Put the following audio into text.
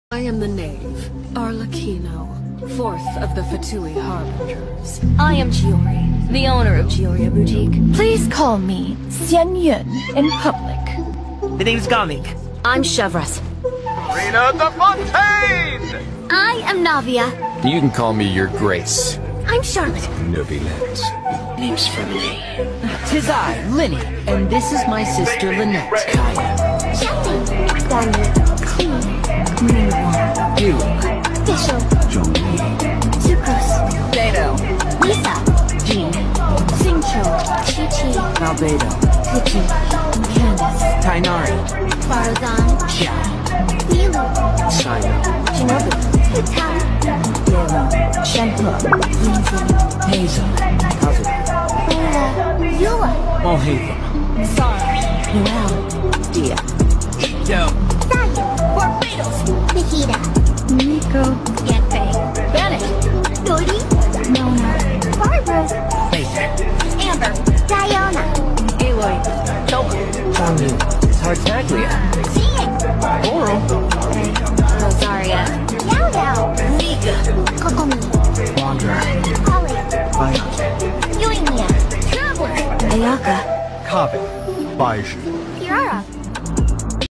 I am the knave, Arlecchino, fourth of the Fatui Harbingers. I am Chiori, the owner of Chioria Boutique. Please call me Xian Yun in public. The name's Gaming. I'm Chevras. Rena the Fontaine! I am Navia. You can call me Your Grace. I'm Charlotte. Nobilette. Name's Friendly. Tis I, Linny, and this is my sister Lynette. Kaya. Bishop. Sucrose. Beto. Lisa. Jean. Xingqiu. Chi-Chi. Albedo. Vicky. Candace. Tainari. Barzan. Xia. Milu. Simon. Shinobu. Hitam. Yellow. Shenhe. Lindsay. Hazel. Kazu. Bella. Yula. Mohava. Sarah. Noel. Dia. Dope. Saya. Barbados. Nikita. Nico. Yanfei. Bennett. Dodi. Nona. Barbara. Baker. Amber. Diana. Aloy. Toma. Changyu. Tartaglia. Xian. Oral. Rosaria. Yao Yao. Nika. Kokomi. Wanderer. Holly. Bayaki. Yuinia. Traveler. Ayaka. Kabe. 拜师。 Kirara.